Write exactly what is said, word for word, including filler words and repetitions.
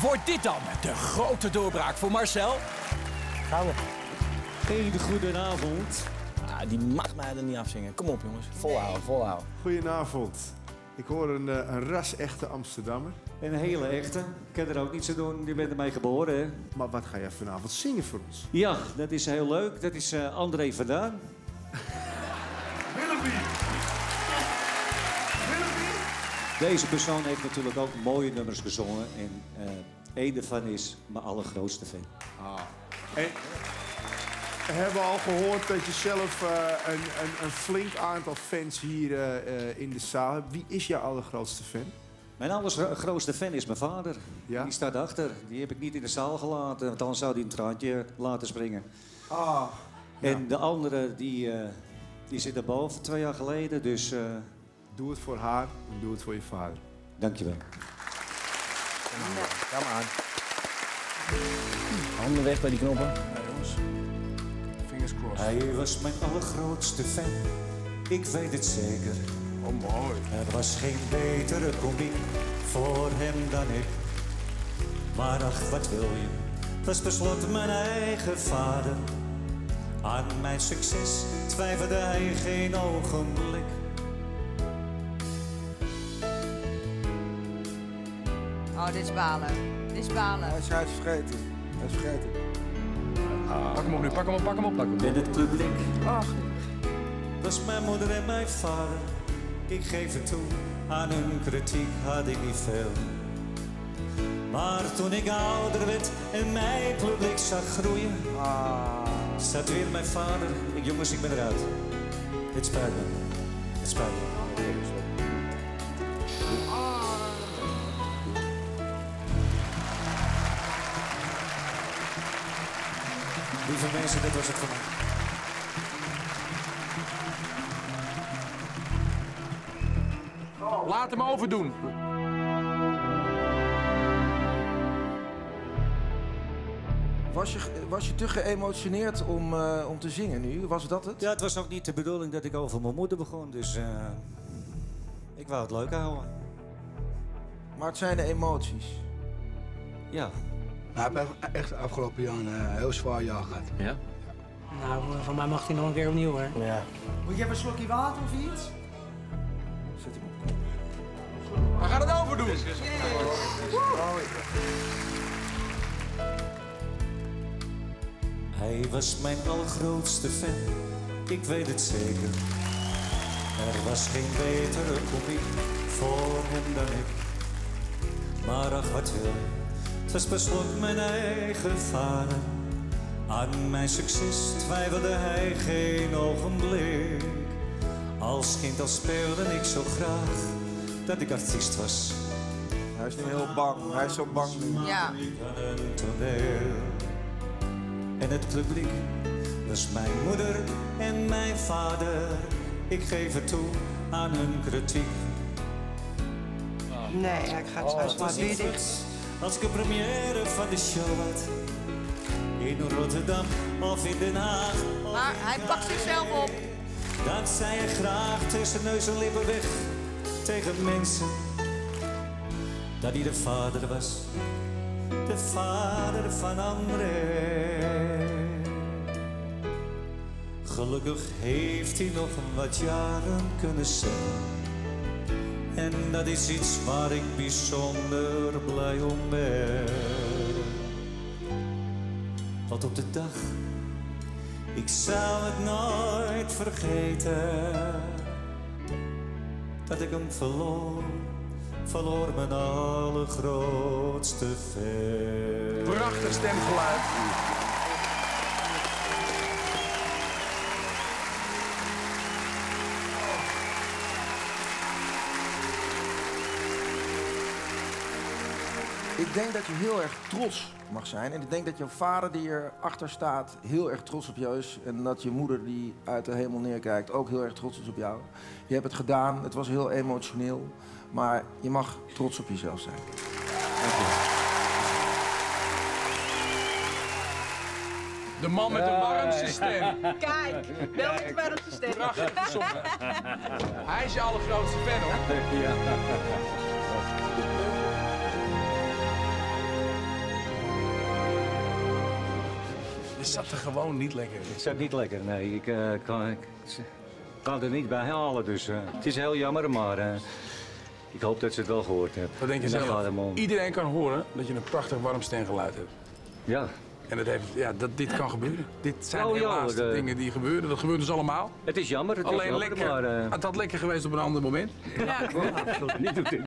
Wordt dit dan de grote doorbraak voor Marcel? Gaan we. Hele goedenavond. Ah, die mag mij er niet afzingen. Kom op jongens, volhouden, volhouden. Goedenavond. Ik hoor een, een ras-echte Amsterdammer. Een hele echte. Ik kan er ook niets aan doen, je bent ermee geboren, hè? Maar wat ga jij vanavond zingen voor ons? Ja, dat is heel leuk. Dat is uh, André Verdaan. Willoughby! Willoughby! Deze persoon heeft natuurlijk ook mooie nummers gezongen. En uh, één daarvan is mijn allergrootste fan. Ah. En we hebben al gehoord dat je zelf uh, een, een, een flink aantal fans hier uh, uh, in de zaal hebt. Wie is jouw allergrootste fan? Mijn allergrootste fan is mijn vader. Ja? Die staat achter. Die heb ik niet in de zaal gelaten, want dan zou hij een traantje laten springen. Ah. En Ja. de andere, die, uh, die zit erboven, twee jaar geleden. Dus uh... doe het voor haar en doe het voor je vader. Dankjewel. Kom aan. Handen weg bij die knoppen. Ja, jongens. Fingers crossed. Hij was mijn allergrootste fan, ik weet het zeker. Oh, mooi. Er was geen betere komiek voor hem dan ik. Maar ach, wat wil je? Het was tenslotte mijn eigen vader. Aan mijn succes twijfelde hij geen ogenblik. Oh, dit is balen. Dit is balen. Hij is, hij is vergeten. Hij is vergeten. Pak hem op nu, pak hem op, pak hem op, pak hem op. En het publiek Ach. was mijn moeder en mijn vader. Ik geef het toe, aan hun kritiek had ik niet veel. Maar toen ik ouder werd en mijn publiek zag groeien, Ah. staat weer mijn vader. Ik, jongens, ik ben eruit. Het spijt me. Het spijt me. Lieve mensen, dit was het voor mij. Laat hem overdoen. Was je, was je te geëmotioneerd om, uh, om te zingen nu? Was dat het? Ja, het was ook niet de bedoeling dat ik over mijn moeder begon, dus uh, ik wou het leuk houden. Maar het zijn de emoties. Ja. Nou, ik heb echt de afgelopen jaar een uh, heel zwaar jaar gehad. Ja? Nou, voor mij mag hij nog een keer opnieuw, hè? Ja. Moet je even een slokje water of iets? Zet hem op. Hij gaat het overdoen. Hij was mijn allergrootste fan, ik weet het zeker. Er was geen betere komiek voor hem dan ik. Maar ach, wat wil je? Het was beslot mijn eigen vader. Aan mijn succes twijfelde hij geen ogenblik. Als kind al speelde ik zo graag dat ik artiest was. Hij is nu heel bang. Hij is zo bang nu. Ja. Aan een toneel. En het publiek was mijn moeder en mijn vader. Ik geef het toe aan hun kritiek. Nee, ik ga het huis maar weer dicht. Als ik een première van de show had. In Rotterdam of in Den Haag. Maar hij pakt zichzelf op. Dan zei je graag tussen neus en lippen weg tegen mensen dat hij de vader was, de vader van André. Gelukkig heeft hij nog wat jaren kunnen zeggen. En dat is iets waar ik bijzonder blij om ben. Want op de dag, ik zou het nooit vergeten, dat ik hem verloor, verloor mijn allergrootste fan. Prachtig stemgeluid. Ik denk dat je heel erg trots mag zijn. En ik denk dat jouw vader die erachter staat heel erg trots op jou is. En dat je moeder die uit de hemel neerkijkt ook heel erg trots is op jou. Je hebt het gedaan, het was heel emotioneel. Maar je mag trots op jezelf zijn. Dank je. De man met de warmste stem. Kijk, wel met de warmste stem. Prachtig gezongen. Hij is je allergrootste fan, hoor. Ja. Je zat er gewoon niet lekker in. Het zat niet lekker, nee. Ik, uh, kan, ik kan er niet bij halen, dus uh, het is heel jammer, maar uh, ik hoop dat ze het wel gehoord hebben. Wat denk je En dan zelf? gaat het om. Iedereen kan horen dat je een prachtig warm stemgeluid hebt. Ja. En dat heeft, ja, dat, dit kan gebeuren. Dit zijn Oh, ja, helaas de de- dingen die gebeuren. Dat gebeurt dus allemaal. Het is jammer, het Alleen is jammer, lekker. maar... Uh, Het had lekker geweest op een ander moment. niet op dit